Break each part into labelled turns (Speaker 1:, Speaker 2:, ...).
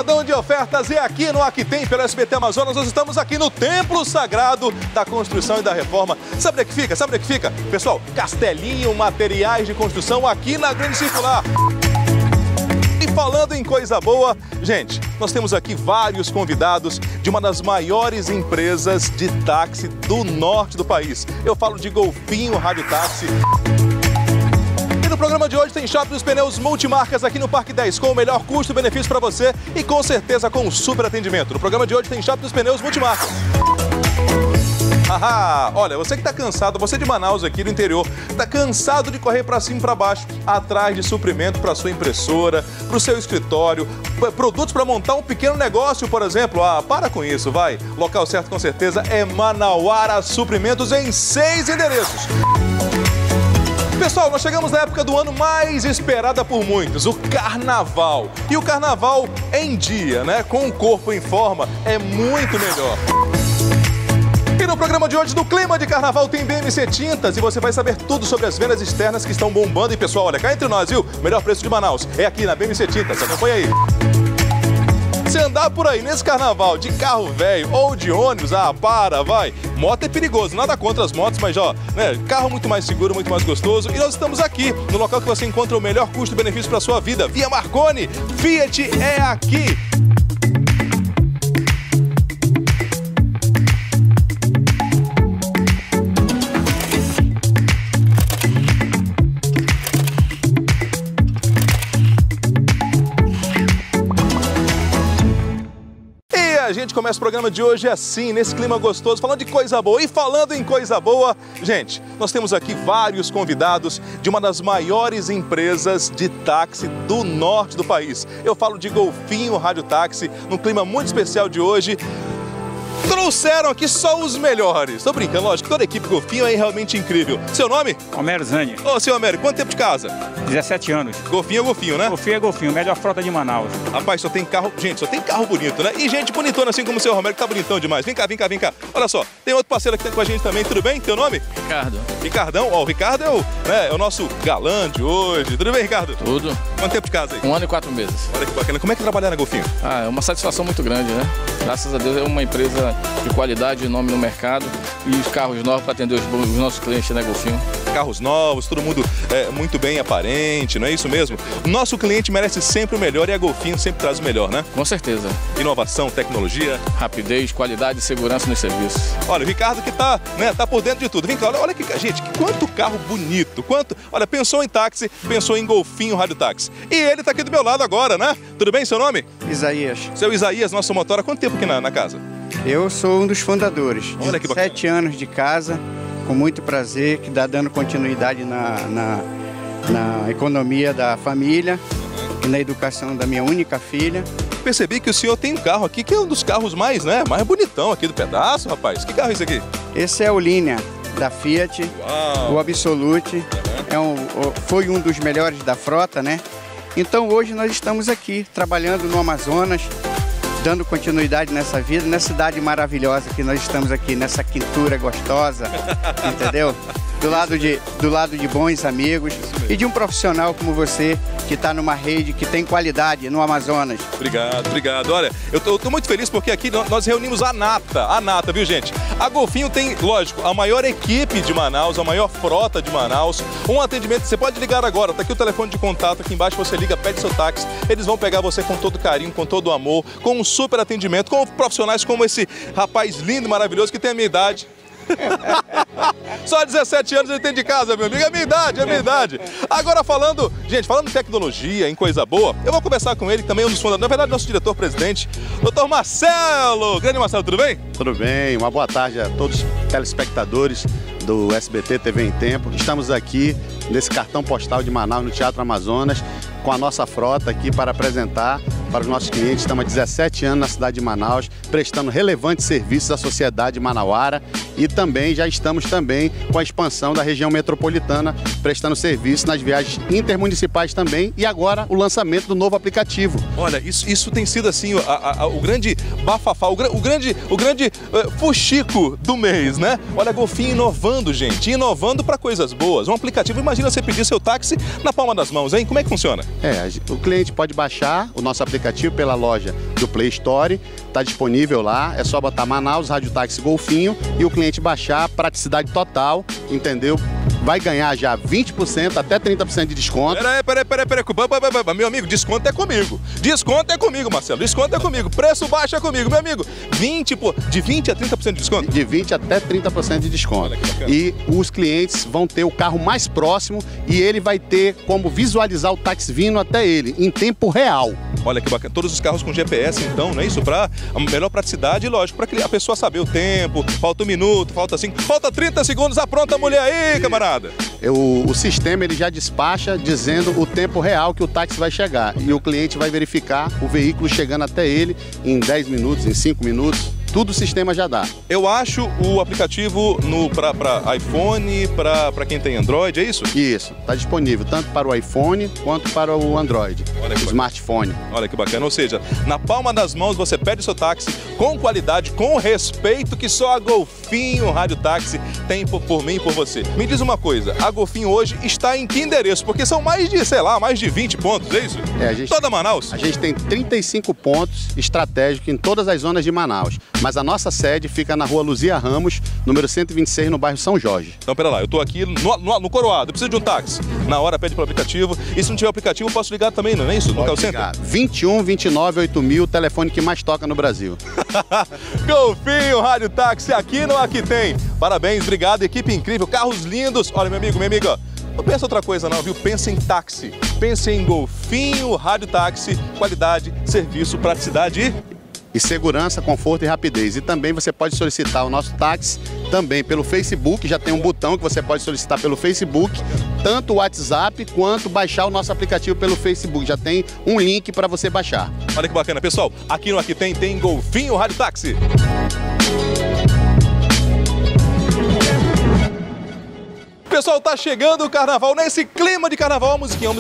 Speaker 1: Sabadão de ofertas e aqui no Aqui Tem pelo SBT Amazonas nós estamos aqui no Templo Sagrado da Construção e da Reforma. Sabe onde é que fica? Sabe onde é que fica? Pessoal, Castelinho Materiais de Construção aqui na Grande Circular. E falando em coisa boa, gente, nós temos aqui vários convidados de uma das maiores empresas de táxi do norte do país. Eu falo de Golfinho Rádio Táxi. No programa de hoje tem Shopping dos Pneus Multimarcas aqui no Parque 10, com o melhor custo-benefício para você e com certeza com um super atendimento. No programa de hoje tem Shopping dos Pneus Multimarcas. Olha, você que está cansado, você de Manaus aqui no interior, está cansado de correr para cima e para baixo, atrás de suprimento para sua impressora, para o seu escritório, produtos para montar um pequeno negócio, por exemplo. Para com isso, vai. Local certo com certeza é Manauara Suprimentos em 6 endereços. Pessoal, nós chegamos na época do ano mais esperada por muitos, o Carnaval. E o Carnaval em dia, né? Com o corpo em forma, é muito melhor. E no programa de hoje, no clima de Carnaval, tem BMC Tintas e você vai saber tudo sobre as vendas externas que estão bombando. E pessoal, olha, cá entre nós, viu? Melhor preço de Manaus é aqui na BMC Tintas, acompanha aí. Se andar por aí nesse carnaval de carro velho ou de ônibus, vai. Moto é perigoso, nada contra as motos, mas né, carro muito mais seguro, muito mais gostoso. E nós estamos aqui, no local que você encontra o melhor custo-benefício para a sua vida. Via Marconi, Fiat é aqui. A gente começa o programa de hoje assim, nesse clima gostoso, falando de coisa boa. E falando em coisa boa, gente, nós temos aqui vários convidados de uma das maiores empresas de táxi do norte do país. Eu falo de Golfinho Rádio Táxi, num clima muito especial de hoje. Trouxeram aqui só os melhores. Tô brincando, lógico, toda a equipe Golfinho é realmente incrível. Seu nome?
Speaker 2: Homero Zani.
Speaker 1: Ô, seu Homero, quanto tempo de casa?
Speaker 2: 17 anos.
Speaker 1: Golfinho é Golfinho, né?
Speaker 2: Golfinho é Golfinho, melhor frota de Manaus.
Speaker 1: Rapaz, só tem carro, gente, só tem carro bonito, né? E gente bonitona assim como o seu Romero, que tá bonitão demais. Vem cá. Olha só, tem outro parceiro aqui com a gente também, tudo bem? Teu nome?
Speaker 3: Ricardo.
Speaker 1: Ricardão, ó, o Ricardo é o nosso galã de hoje. Tudo bem, Ricardo?
Speaker 3: Tudo.
Speaker 1: Quanto tempo de casa aí?
Speaker 3: 1 ano e 4 meses.
Speaker 1: Olha que bacana. Como é que trabalhar na Golfinho?
Speaker 3: É uma satisfação muito grande, né? Graças a Deus é uma empresa de qualidade, de nome no mercado e os carros novos para atender os nossos clientes, né, Golfinho?
Speaker 1: Carros novos, todo mundo muito bem aparente, não é isso mesmo? O nosso cliente merece sempre o melhor e a Golfinho sempre traz o melhor, né?
Speaker 3: Com certeza.
Speaker 1: Inovação, tecnologia.
Speaker 3: Rapidez, qualidade e segurança nos serviços.
Speaker 1: Olha, o Ricardo que tá por dentro de tudo. Vem cá, olha aqui, gente, quanto carro bonito, olha, pensou em táxi, pensou em Golfinho Rádio Táxi. E ele tá aqui do meu lado agora, né? Tudo bem, seu nome?
Speaker 4: Isaías.
Speaker 1: Seu Isaías, nosso motora, há quanto tempo aqui na casa?
Speaker 4: Eu sou um dos fundadores.
Speaker 1: Olha que bacana.
Speaker 4: 7 anos de casa, com muito prazer, que dá dando continuidade na economia da família e na educação da minha única filha.
Speaker 1: Percebi que o senhor tem um carro aqui que é um dos carros mais bonitão aqui do pedaço, rapaz. Que carro é esse aqui?
Speaker 4: Esse é o Linea da Fiat. Uau. O Absolute. Foi um dos melhores da frota, né? Então hoje nós estamos aqui trabalhando no Amazonas, dando continuidade nessa vida, nessa cidade maravilhosa que nós estamos aqui, nessa quintura gostosa, entendeu? Do lado de bons amigos e de um profissional como você, que está numa rede que tem qualidade no Amazonas.
Speaker 1: Obrigado. Olha, eu tô muito feliz porque aqui nós reunimos a nata, viu, gente? A Golfinho tem, lógico, a maior equipe de Manaus, a maior frota de Manaus, um atendimento, você pode ligar agora, tá aqui o telefone de contato, aqui embaixo você liga, pede seu táxi, eles vão pegar você com todo carinho, com todo amor, com um super atendimento, com profissionais como esse rapaz lindo, maravilhoso, que tem a minha idade. Só 17 anos ele tem de casa, meu amigo. É minha idade. Agora falando de tecnologia, em coisa boa, eu vou conversar com ele, também um dos fundadores, na verdade, nosso diretor-presidente, Dr. Marcelo. Grande Marcelo, tudo bem?
Speaker 5: Tudo bem, uma boa tarde a todos os telespectadores do SBT TV em Tempo. Estamos aqui nesse cartão postal de Manaus, no Teatro Amazonas, com a nossa frota aqui para apresentar para os nossos clientes. Estamos há 17 anos na cidade de Manaus, prestando relevantes serviços à sociedade manauara e também já estamos com a expansão da região metropolitana, prestando serviço nas viagens intermunicipais também e agora o lançamento do novo aplicativo.
Speaker 1: Olha, isso tem sido assim o grande bafafá, o grande fuxico do mês, né? Olha, a Golfinho inovando, gente, inovando para coisas boas. Um aplicativo, imagina você pedir seu táxi na palma das mãos, hein? Como é que funciona?
Speaker 5: O cliente pode baixar o nosso aplicativo pela loja do Play Store, está disponível lá, é só botar Manaus Rádio Táxi Golfinho e o cliente baixar, praticidade total, entendeu? Vai ganhar já 20% até 30% de desconto.
Speaker 1: Peraí, meu amigo, desconto é comigo. Desconto é comigo, Marcelo, desconto é comigo. Preço baixo é comigo, meu amigo. De 20 a 30% de desconto?
Speaker 5: De 20 até 30% de desconto. E os clientes vão ter o carro mais próximo e ele vai ter como visualizar o táxi vindo até ele, em tempo real.
Speaker 1: Olha que bacana, todos os carros com GPS então, não é isso? Para a melhor praticidade e lógico, para a pessoa saber o tempo, falta 1 minuto, falta 5, falta 30 segundos, apronta a mulher aí, camarada.
Speaker 5: O sistema ele já despacha dizendo o tempo real que o táxi vai chegar e o cliente vai verificar o veículo chegando até ele em 10 minutos, em 5 minutos. Tudo o sistema já dá.
Speaker 1: Eu acho o aplicativo para iPhone, para quem tem Android, é isso?
Speaker 5: Isso, está disponível tanto para o iPhone quanto para o Android, o smartphone.
Speaker 1: Olha que bacana, ou seja, na palma das mãos você pede seu táxi com qualidade, com respeito que só a Golfinho Rádio Táxi tem por mim e por você. Me diz uma coisa, a Golfinho hoje está em que endereço? Porque são mais de 20 pontos, é isso? Toda Manaus?
Speaker 5: A gente tem 35 pontos estratégicos em todas as zonas de Manaus. Mas a nossa sede fica na rua Luzia Ramos, número 126, no bairro São Jorge.
Speaker 1: Então, pera lá, eu tô aqui no Coroado, eu preciso de um táxi. Na hora pede pelo aplicativo. E se não tiver aplicativo, eu posso ligar também, não é isso? No call center?
Speaker 5: 21 29 8000, o telefone que mais toca no Brasil.
Speaker 1: Golfinho Rádio Táxi, aqui no Aqui Tem. Parabéns, obrigado, equipe incrível, carros lindos. Olha, meu amigo, minha amiga, não pensa outra coisa não, viu? Pensa em táxi. Pensa em Golfinho Rádio Táxi, qualidade, serviço, praticidade
Speaker 5: e segurança, conforto e rapidez. E também você pode solicitar o nosso táxi também pelo Facebook, já tem um botão que você pode solicitar pelo Facebook, tanto o WhatsApp quanto baixar o nosso aplicativo pelo Facebook, já tem um link para você baixar.
Speaker 1: Olha que bacana, pessoal, aqui no Aqui tem Golfinho Rádio Táxi. Pessoal, tá chegando o carnaval, nesse clima de carnaval, a musiquinha.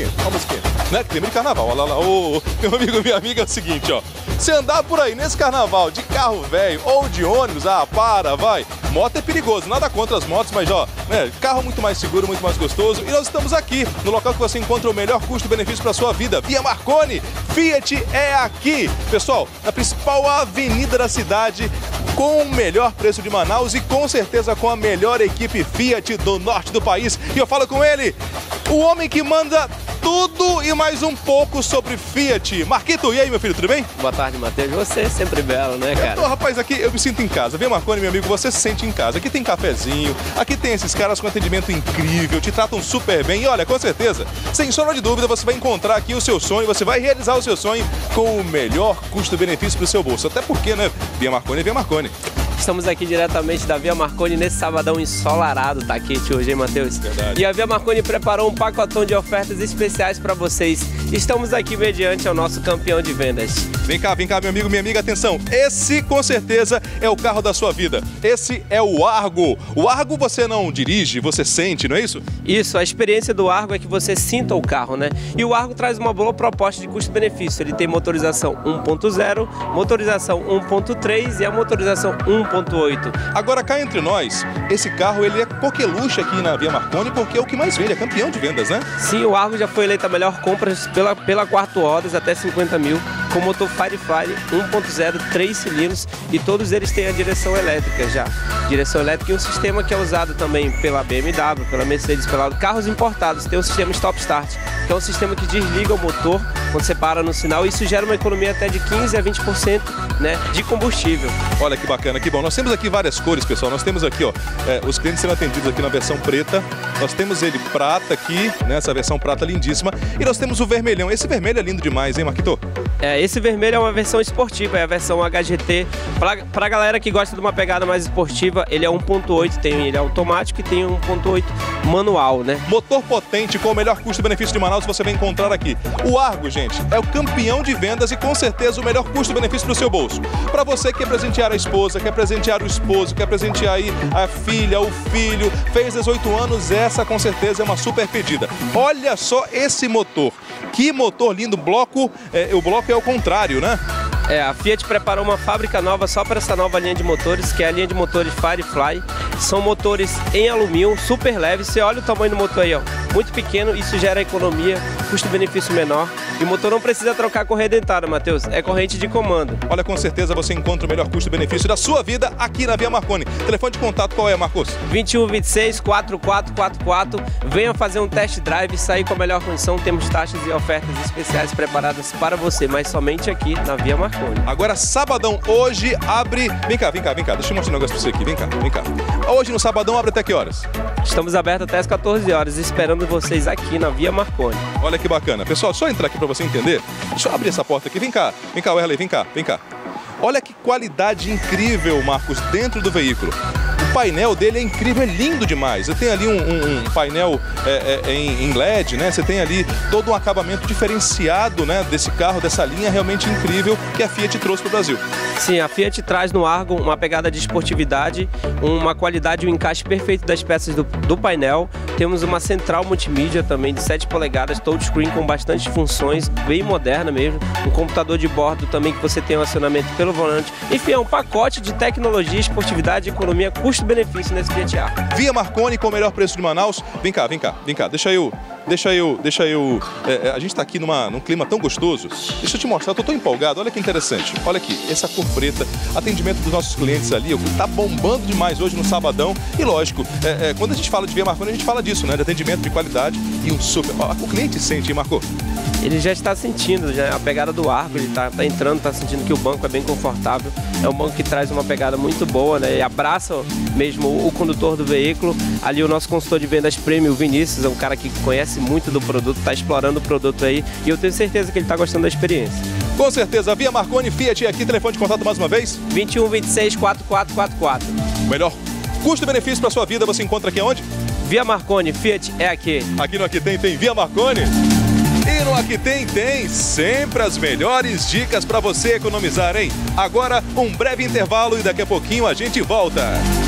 Speaker 1: Né? Clima de carnaval, olha lá, meu amigo, minha amiga, é o seguinte, ó. Se andar por aí nesse carnaval de carro velho ou de ônibus, vai. Moto é perigoso, nada contra as motos, mas ó, né, carro muito mais seguro, muito mais gostoso. E nós estamos aqui, no local que você encontra o melhor custo-benefício para sua vida. Via Marconi, Fiat é aqui. Pessoal, na principal avenida da cidade, com o melhor preço de Manaus e com certeza com a melhor equipe Fiat do norte do país. E eu falo com ele, o homem que manda tudo e mais um pouco sobre Fiat. Marquito, e aí, meu filho, tudo bem?
Speaker 6: Boa tarde, Matheus. Você é sempre belo, né, cara?
Speaker 1: Rapaz, aqui eu me sinto em casa. Vem, Marconi, meu amigo, você se sente em casa. Aqui tem cafezinho, aqui tem esses caras com atendimento incrível, te tratam super bem. E olha, com certeza, sem sombra de dúvida, você vai encontrar aqui o seu sonho, você vai realizar o seu sonho com o melhor custo-benefício para o seu bolso. Até porque, né, Via Marconi é Via Marconi.
Speaker 6: Estamos aqui diretamente da Via Marconi nesse sabadão ensolarado, tá quente hoje, hein, Matheus?
Speaker 1: Verdade.
Speaker 6: E a Via Marconi preparou um pacotão de ofertas especiais para vocês. Estamos aqui mediante ao nosso campeão de vendas.
Speaker 1: Vem cá, meu amigo, minha amiga, atenção. Esse, com certeza, é o carro da sua vida. Esse é o Argo. O Argo você não dirige, você sente, não é isso?
Speaker 6: Isso, a experiência do Argo é que você sinta o carro, né? E o Argo traz uma boa proposta de custo-benefício. Ele tem motorização 1.0, motorização 1.3 e a motorização 1.8.
Speaker 1: Agora, cá entre nós, esse carro ele é coqueluche aqui na Via Marconi porque é o que mais vende, é campeão de vendas, né?
Speaker 6: Sim, o Argo já foi eleito a melhor compra pela 4 rodas até 50 mil, com motor Firefly 1.0, 3 cilindros e todos eles têm a direção elétrica já. Direção elétrica e um sistema que é usado também pela BMW, pela Mercedes, pela carros importados, tem o sistema Stop Start, que é um sistema que desliga o motor quando você para no sinal e isso gera uma economia até de 15 a 20%, né, de combustível.
Speaker 1: Olha que bacana, que bom. Nós temos aqui várias cores, pessoal. Nós temos aqui, ó, os clientes sendo atendidos aqui na versão preta. Nós temos ele prata aqui, né, essa versão prata lindíssima. E nós temos o vermelhão. Esse vermelho é lindo demais, hein, Marquito?
Speaker 6: Esse vermelho é uma versão esportiva, é a versão HGT. Pra galera que gosta de uma pegada mais esportiva, ele é 1.8, ele é automático e tem 1.8 manual, né?
Speaker 1: Motor potente com o melhor custo-benefício de Manaus você vai encontrar aqui. O Argo, gente, é o campeão de vendas e com certeza o melhor custo-benefício para o seu bolso. Para você que quer presentear a esposa, quer presentear o esposo, quer presentear aí a filha, o filho, fez 18 anos, essa com certeza é uma super pedida. Olha só esse motor. Que motor lindo, o bloco é o contrário, né?
Speaker 6: A Fiat preparou uma fábrica nova só para essa nova linha de motores, que é a linha de motores Firefly. São motores em alumínio, super leves. Você olha o tamanho do motor aí, ó. muito pequeno, isso gera economia, custo-benefício menor. E o motor não precisa trocar a correia dentada, Matheus, é corrente de comando.
Speaker 1: Olha, com certeza você encontra o melhor custo-benefício da sua vida aqui na Via Marconi. Telefone de contato qual é, Marcos?
Speaker 6: 2126-4444. Venha fazer um test drive e sair com a melhor condição. Temos taxas e ofertas especiais preparadas para você, mas somente aqui na Via Marconi.
Speaker 1: Agora, sabadão, hoje abre... Vem cá. Deixa eu mostrar um negócio pra você aqui. Vem cá. Hoje no sabadão abre até que horas?
Speaker 6: Estamos abertos até as 14 horas, esperando vocês aqui na Via Marconi.
Speaker 1: Olha que bacana. Pessoal, só entrar aqui para você entender. Deixa eu abrir essa porta aqui. Vem cá, Wesley, vem cá. Olha que qualidade incrível, Marcos, dentro do veículo. O painel dele é incrível, é lindo demais. Você tem ali um painel em LED, né? Você tem ali todo um acabamento diferenciado, né, desse carro, dessa linha realmente incrível que a Fiat trouxe para o Brasil.
Speaker 6: Sim, a Fiat traz no Argo uma pegada de esportividade, uma qualidade e um encaixe perfeito das peças do painel. Temos uma central multimídia também de 7 polegadas, touchscreen com bastante funções, bem moderna mesmo. Um computador de bordo também que você tem um acionamento pelo volante. Enfim, é um pacote de tecnologia, esportividade, economia, custo-benefício nesse Fiat Argo.
Speaker 1: Via Marconi com o melhor preço de Manaus. Vem cá. Deixa eu... a gente está aqui num clima tão gostoso. Deixa eu te mostrar, eu tô tão empolgado. Olha que interessante. Olha aqui, essa cor preta, atendimento dos nossos clientes ali, o que tá bombando demais hoje no sabadão. E lógico, quando a gente fala de Via Marconi, a gente fala disso, né? De atendimento de qualidade e um super... O cliente sente, hein, Marco?
Speaker 6: Ele já está sentindo a pegada do Argo, ele tá entrando, tá sentindo que o banco é bem confortável. É um banco que traz uma pegada muito boa, né? E abraça mesmo o condutor do veículo. Ali o nosso consultor de vendas premium, o Vinícius, é um cara que conhece muito do produto, está explorando o produto aí e eu tenho certeza que ele está gostando da experiência.
Speaker 1: Com certeza. Via Marconi, Fiat aqui, telefone de contato mais uma vez?
Speaker 6: 2126-4444.
Speaker 1: O melhor custo-benefício para sua vida você encontra aqui aonde?
Speaker 6: Via Marconi, Fiat é aqui.
Speaker 1: Aqui no Aqui tem Via Marconi. E no Aqui tem sempre as melhores dicas para você economizar, hein? Agora um breve intervalo e daqui a pouquinho a gente volta.